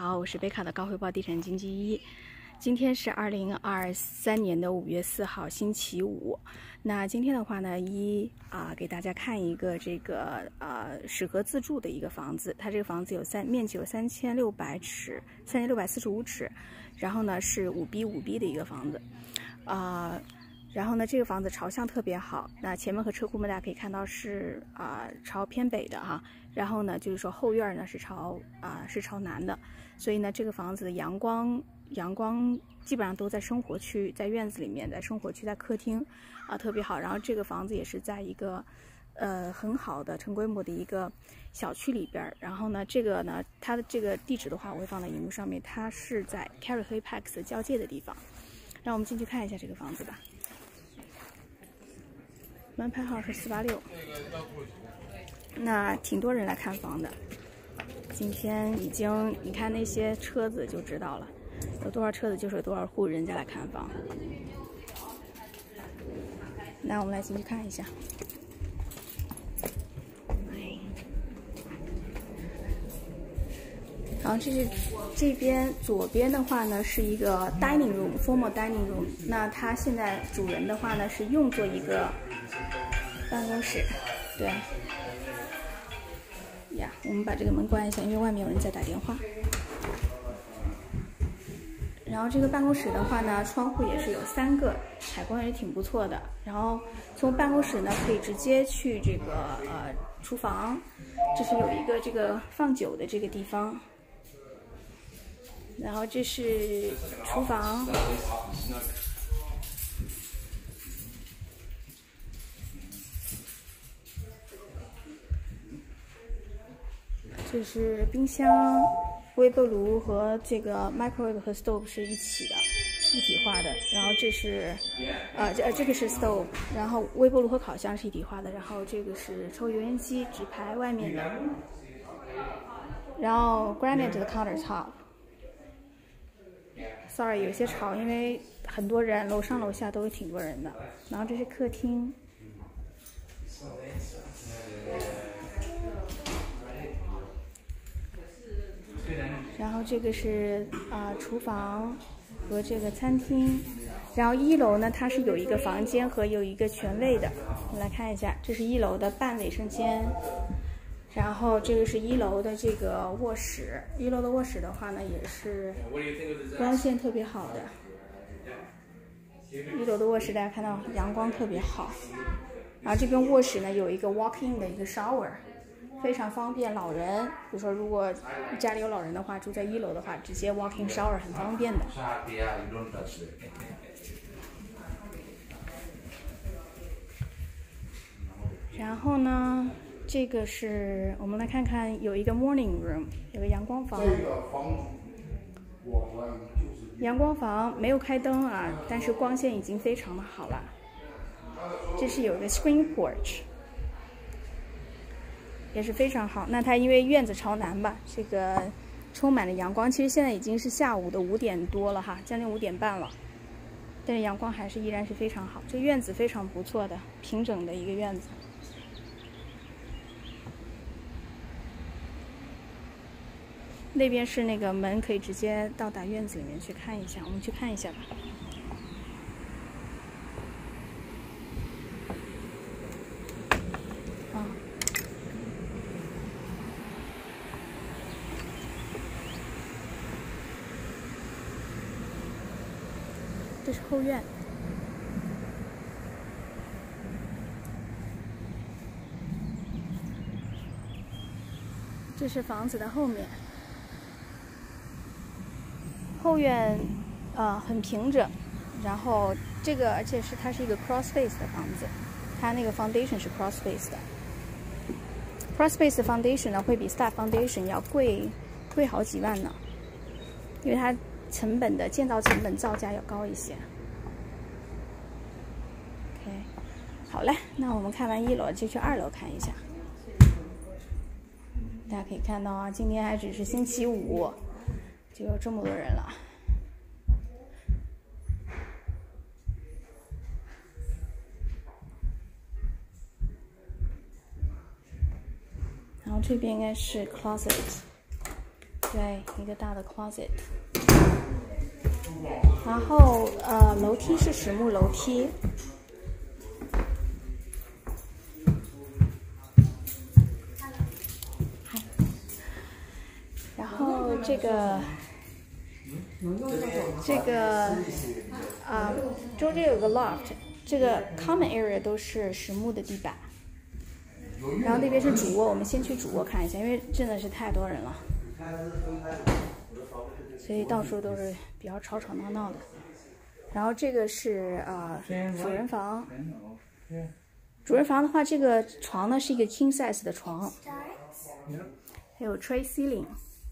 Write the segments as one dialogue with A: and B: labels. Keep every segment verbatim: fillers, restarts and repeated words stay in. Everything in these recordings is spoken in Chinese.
A: 好，我是北卡的高回报地产经纪一。今天是二零二三年的五月四号，星期五。那今天的话呢，一啊、呃、给大家看一个这个呃适合自住的一个房子。它这个房子有三面积有三千六百尺，三千六百四十五尺，然后呢是五 B 五 B 的一个房子，啊、呃。 然后呢，这个房子朝向特别好。那前门和车库门大家可以看到是啊、呃、朝偏北的哈。然后呢，就是说后院呢是朝啊、呃、是朝南的，所以呢这个房子的阳光阳光基本上都在生活区，在院子里面，在生活区，在客厅啊、呃、特别好。然后这个房子也是在一个呃很好的成规模的一个小区里边。然后呢，这个呢它的这个地址的话，我会放在荧幕上面，它是在 Cary 和 Apex 交界的地方。让我们进去看一下这个房子吧。 门牌号是四八六，那挺多人来看房的。今天已经，你看那些车子就知道了，有多少车子就是有多少户人家来看房。那我们来进去看一下。然后这是这边左边的话呢是一个 dining room formal dining room， 那它现在主人的话呢是用作一个办公室，对。呀，我们把这个门关一下，因为外面有人在打电话。然后这个办公室的话呢，窗户也是有三个，采光也是挺不错的。然后从办公室呢可以直接去这个呃厨房，这是有一个这个放酒的这个地方。 然后这是厨房，这是冰箱、微波炉和这个 microwave 和 stove 是一起的，一体化的。然后这是，呃，这这个是 stove， 然后微波炉和烤箱是一体化的。然后这个是抽油烟机，直排外面的。然后 granite 的 countertop。 Sorry， 有些吵，因为很多人，楼上楼下都有挺多人的。然后这是客厅，然后这个是啊、呃、厨房和这个餐厅。然后一楼呢，它是有一个房间和有一个全卫的。我们来看一下，这是一楼的半卫生间。 然后这个是一楼的这个卧室，一楼的卧室的话呢，也是光线特别好的。一楼的卧室大家看到阳光特别好，然后这边卧室呢有一个 walk-in 的一个 shower， 非常方便老人。比如说，如果家里有老人的话，住在一楼的话，直接 walk-in shower 很方便的。然后呢？ 这个是我们来看看，有一个 morning room， 有个阳光房。这个房阳光房没有开灯啊，但是光线已经非常的好了。这是有一个 screen porch， 也是非常好。那它因为院子朝南吧，这个充满了阳光。其实现在已经是下午的五点多了哈，将近五点半了，但是阳光还是依然是非常好。这个院子非常不错的，平整的一个院子。 那边是那个门，可以直接到达院子里面去看一下。我们去看一下吧。啊，这是后院。这是房子的后面。 后院，呃，很平整，然后这个而且是它是一个 cross face 的房子，它那个 foundation 是 cross face 的。cross face 的 foundation 呢会比 stud foundation 要贵贵好几万呢，因为它成本的建造成本造价要高一些。OK， 好嘞，那我们看完一楼就去二楼看一下。大家可以看到啊，今天还只是星期五。 就有这么多人了。然后这边应该是 closet， 对，一个大的 closet。然后呃，楼梯是实木楼梯。然后这个这个啊，中间有个 loft， 这个 common area 都是实木的地板。然后那边是主卧，我们先去主卧看一下，因为真的是太多人了。所以到处都是比较吵吵闹闹的。然后这个是呃主人房。主人房的话，这个床呢是一个 king size 的床，还有 tray ceiling，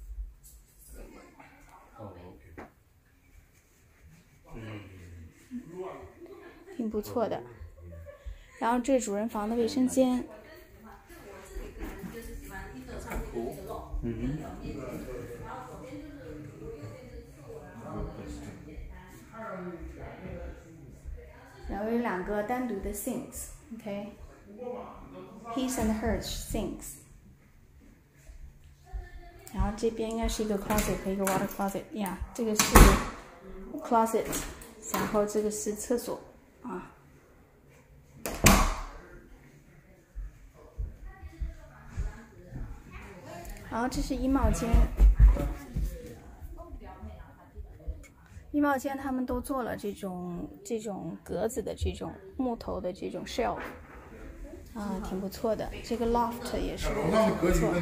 A: 挺不错的。然后这是主人房的卫生间。嗯。然后有两个单独的 sinks，OK，his and hers sinks。然后这边应该是一个 closet 和一个 water closet， 呀， yeah, 这个是 closet， 然后这个是厕所啊。然后这是衣帽间。衣帽间他们都做了这种这种格子的这种木头的这种 shelf， 啊，挺不错的。这个 loft 也是挺不错。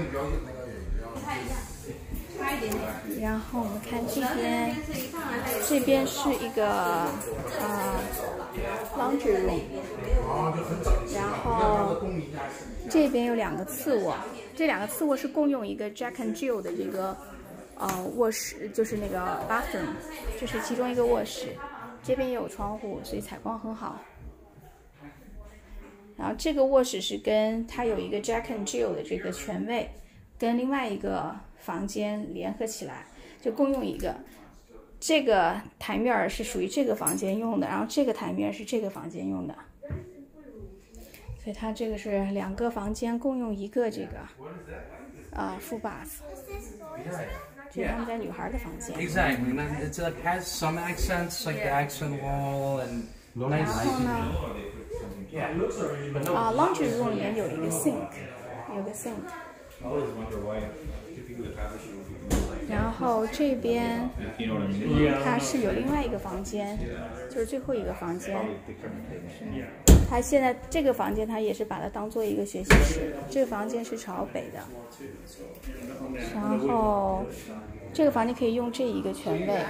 A: 然后我们看这边，这边是一个啊 laundry room， 然后这边有两个次卧，这两个次卧是共用一个 Jack and Jill 的这个。呃，卧室就是那个 bathroom， 这是其中一个卧室，这边也有窗户，所以采光很好。然后这个卧室是跟它有一个 Jack and Jill 的这个全卫，跟另外一个房间联合起来，就共用一个。这个台面是属于这个房间用的，然后这个台面是这个房间用的，所以它这个是两个房间共用一个这个啊、呃、full bath。这是他们家女孩的房间。
B: Exactly, and it like has some accents, like the accent wall and nice.
A: 然后呢，啊 ，laundry room 里面有一个 sink， 有个 sink。然后这边它是有另外一个房间，就是最后一个房间。它现在这个房间，它也是把它当做一个学习室。这个房间是朝北的，然后这个房间可以用这一个全卫。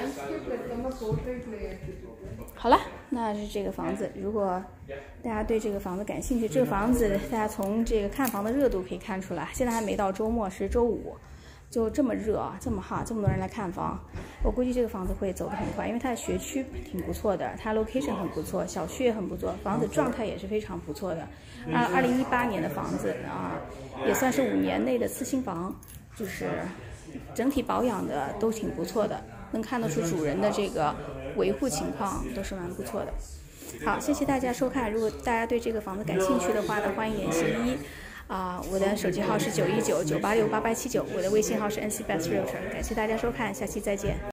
A: 好了，那是这个房子。如果大家对这个房子感兴趣，这个房子大家从这个看房的热度可以看出来，现在还没到周末，是周五。就这么热啊，这么哈，这么多人来看房，我估计这个房子会走得很快，因为它的学区挺不错的，它 location 很不错，小区也很不错，房子状态也是非常不错的。啊，二零一八年的房子啊，也算是五年内的次新房，就是整体保养的都挺不错的，能看得出主人的这个维护情况都是蛮不错的。好，谢谢大家收看，如果大家对这个房子感兴趣的话呢，欢迎联系一。啊，我的手机号是九一九九八六八八七九，我的微信号是 N C Best Realtor， 感谢大家收看，下期再见。